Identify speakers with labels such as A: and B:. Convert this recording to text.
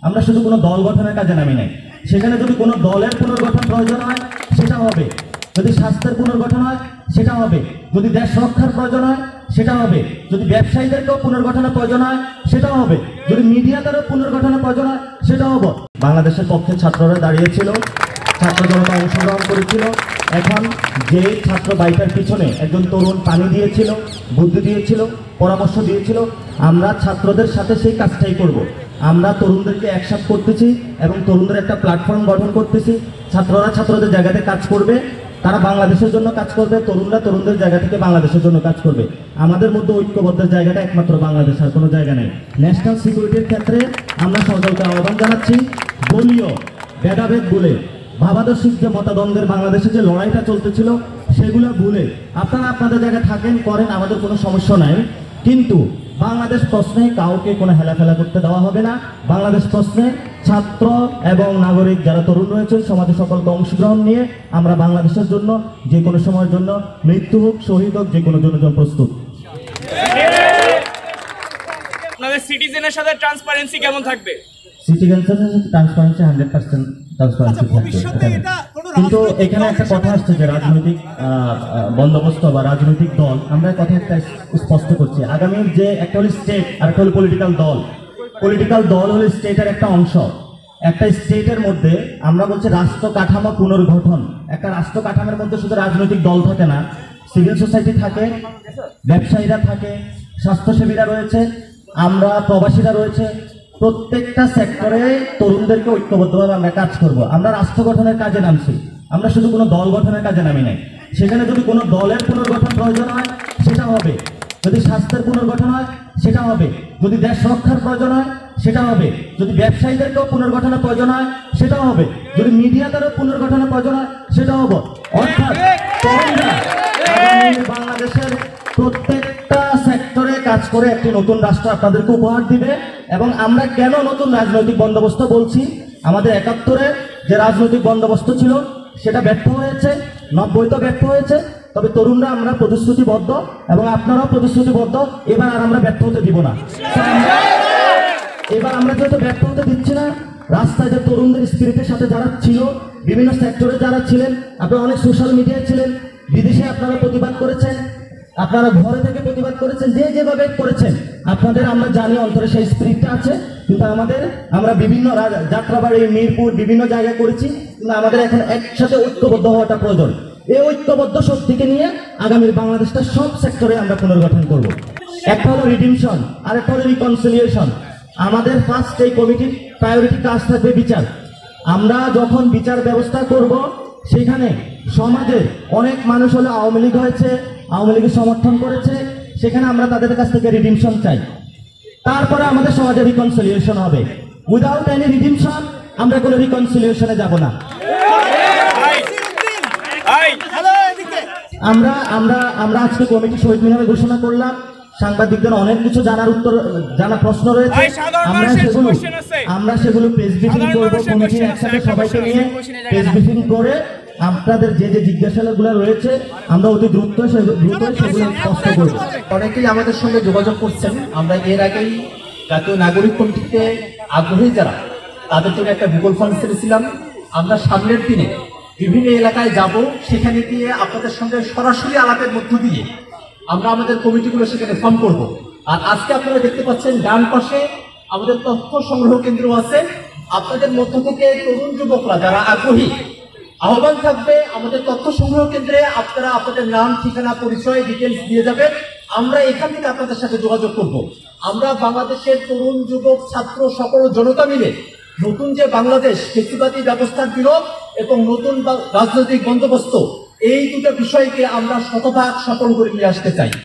A: আমরা শুধু কোনো দল গঠনের কাজে নামি নাই। সেখানে যদি কোনো দলের পুনর্গঠন প্রয়োজন হয় সেটা হবে, যদি স্বাস্থ্যের পুনর্গঠন হয় সেটা হবে, যদি দেশ রক্ষার প্রয়োজন হয় সেটা হবে, যদি ব্যবসায়ীদেরকেও পুনর্গঠনের প্রয়োজন হয় সেটাও হবে, যদি মিডিয়াদেরও পুনর্গঠনের প্রয়োজন হয় সেটাও হবে। বাংলাদেশের পক্ষে ছাত্ররা দাঁড়িয়েছিল, ছাত্র জনতা অংশগ্রহণ করেছিল। এখন যে ছাত্র বাইটার পিছনে একজন তরুণ পানি দিয়েছিল, বুদ্ধি দিয়েছিল, পরামর্শ দিয়েছিল, আমরা ছাত্রদের সাথে সেই কাজটাই করব। আমরা তরুণদেরকে একসাথ করতেছি এবং তরুণদের একটা প্ল্যাটফর্ম গঠন করতেছি। ছাত্ররা ছাত্রদের জায়গাতে কাজ করবে, তারা বাংলাদেশের জন্য কাজ করবে, তরুণরা তরুণদের জায়গা থেকে বাংলাদেশের জন্য কাজ করবে। আমাদের মধ্যে ঐক্যবদ্ধের জায়গাটা একমাত্র বাংলাদেশ, আর কোনো জায়গা নেই। ন্যাশনাল সিকিউরিটির ক্ষেত্রে আমরা সকলকে আহ্বান জানাচ্ছি, দলীয় ভেদাভেদ বলে ভাবাদর্শিক যে মতাদ্বন্দ্বের বাংলাদেশে যে লড়াইটা চলতেছিল সেগুলো ভুলে আপনারা আপনাদের জায়গায় থাকেন, করেন, আমাদের কোনো সমস্যা নাই। কিন্তু বাংলাদেশ প্রশ্নে কাউকে কোনো হেলাফেলা করতে দেওয়া হবে না। বাংলাদেশ প্রশ্নে ছাত্র এবং নাগরিক যারা তরুণ রয়েছে সমাজে সকলকে অংশগ্রহণ নিয়ে আমরা বাংলাদেশের জন্য যে কোনো সময়ের জন্য মৃত্যু হোক, শহীদ হোক, যে কোনো জন্য প্রস্তুত।
B: আপনাদের সিটিজেনের সাথে ট্রান্সপারেন্সি কেমন থাকবে?
A: সিটিজেনের সাথে ট্রান্সপারেন্সি 100% ট্রান্সপারেন্সি থাকবে। কিন্তু এখানে একটা কথা আসছে যে রাজনৈতিক বন্দোবস্ত বা রাজনৈতিক দল, আমরা কথা একটা স্পষ্ট করছি। আগামীর যে একটা হলো স্টেট আর একটা হলো পলিটিক্যাল দল। পলিটিক্যাল দল হলো স্টেটের একটা অংশ। একটা স্টেটের মধ্যে আমরা বলছি রাষ্ট্র কাঠামো পুনর্গঠন। একটা রাষ্ট্র কাঠামোর মধ্যে শুধু রাজনৈতিক দল থাকে না, সিভিল সোসাইটি থাকে, ব্যবসায়ীরা থাকে, স্বাস্থ্যসেবীরা রয়েছে, আমরা প্রবাসীরা রয়েছে। প্রত্যেকটা সেক্টরে তরুণদেরকে ঐক্যবদ্ধভাবে আমরা কাজ করব। আমরা রাষ্ট্র গঠনের কাজে নামছি, আমরা শুধু কোনো দল গঠনের কাজে নামি নাই। সেখানে যদি কোনো দলের পুনর্গঠন প্রয়োজন হয় সেটা হবে, যদি স্বাস্থ্যের পুনর্গঠন হয় সেটা হবে, যদি দেশ রক্ষার প্রয়োজন হয় সেটা হবে, যদি ব্যবসায়ীদেরকেও পুনর্গঠনের প্রয়োজন হয় সেটাও হবে, যদি মিডিয়াদেরও পুনর্গঠনের প্রয়োজন হয় সেটাও হবে। অর্থাৎ তরুণরা বাংলাদেশের প্রত্যেকটা সেক্টরে কাজ করে একটি নতুন রাষ্ট্র আপনাদেরকে উপহার দিবে। এবং আমরা কেন নতুন রাজনৈতিক বন্দোবস্ত বলছি, আমাদের 71-এ যে রাজনৈতিক বন্দোবস্ত ছিল সেটা ব্যর্থ হয়েছে, 90-তে ব্যর্থ হয়েছে। তবে তরুণরা আমরা প্রতিশ্রুতিবদ্ধ এবং আপনারাও প্রতিশ্রুতিবদ্ধ, এবার আর আমরা ব্যর্থ হতে দিব না। এবার আমরা যেহেতু ব্যর্থ হতে দিচ্ছি না, রাস্তায় যে তরুণদের স্পিরিটের সাথে যারা ছিল, বিভিন্ন সেক্টরে যারা ছিলেন, আপনারা অনেক সোশ্যাল মিডিয়ায় ছিলেন, বিদেশে আপনারা প্রতিবাদ করেছেন, আপনারা ঘরে থেকে প্রতিবাদ করেছেন, যে যেভাবে করেছেন আপনাদের আমরা জানি অন্তরে সেই স্পিরিটটা আছে। কিন্তু আমরা বিভিন্ন যাত্রাবাড়ি, মিরপুর, বিভিন্ন জায়গায় করেছি, কিন্তু আমাদের এখন একসাথে ঐক্যবদ্ধ হওয়াটা প্রয়োজন। এই ঐক্যবদ্ধ শক্তিকে নিয়ে আগামীর বাংলাদেশটা সব সেক্টরে আমরা পুনর্গঠন করব। একটা হলো রিডিমশন, আর একটা হলো রিকনসিলিয়েশন। আমাদের ফার্স্ট এই কমিটির প্রায়োরিটি কাজ থাকবে বিচার। আমরা যখন বিচার ব্যবস্থা করব, সেখানে সমাজে অনেক মানুষ হলো আওয়ামী লীগ হয়েছে, আওয়ামী লীগের সমর্থন করেছে, সেখানে আমরা তাদের কাছ থেকে রিডিমশন চাই। তারপরে আমাদের সমাজে রিকনসিলিয়েশন হবে। উইদাউট এনি রিডিমশন আমরা কোনো রিকনসিলিয়েশনে যাব না। আমরা আজকে কমিটি শহীদ মিনারে ঘোষণা করলাম। সাংবাদিকদের অনেক কিছু জানা প্রশ্ন রয়েছে, আমরা সেগুলো প্রেস ব্রিফিং করবো। কমিটির একসাথে সবাইকে নিয়ে প্রেস ব্রিফিং করে আপনাদের যে যে জিজ্ঞাসাগুলো রয়েছে আমরা অতি দ্রুত সেগুলো স্পষ্ট করব।
C: অনেকেই আমাদের সঙ্গে যোগাযোগ করছেন। আমরা এর আগেই জাতীয় নাগরিক কমিটিতে আগ্রহী যারা, তাদের জন্য একটা গুগল ফর্ম ছেড়েছিলাম। আমরা সামনের দিনে বিভিন্ন এলাকায় যাব, সেখানে গিয়ে আপনাদের সঙ্গে সরাসরি আলাপের মধ্য দিয়ে আমরা আমাদের কমিটিগুলো সেখানে ফর্ম করব। আর আজকে আপনারা দেখতে পাচ্ছেন ডান পাশে আমাদের তথ্য সংগ্রহ কেন্দ্র আছে। আপনাদের মধ্য থেকে তরুণ যুবকরা যারা আগ্রহী, আহ্বান থাকবে আমাদের তথ্য সংগ্রহ কেন্দ্রে আপনারা আপনাদের নাম, ঠিকানা, পরিচয়, ডিটেলস দিয়ে যাবেন। আমরা এখান থেকে আপনাদের সাথে যোগাযোগ করব। আমরা বাংলাদেশের তরুণ, যুবক, ছাত্র সকল জনতা মিলে নতুন যে বাংলাদেশ, ফ্যাসিবাদী ব্যবস্থার বিরোধ এবং নতুন রাজনৈতিক বন্দোবস্ত, এই দুটো বিষয়কে আমরা শতভাগ সফল করে নিয়ে আসতে চাই।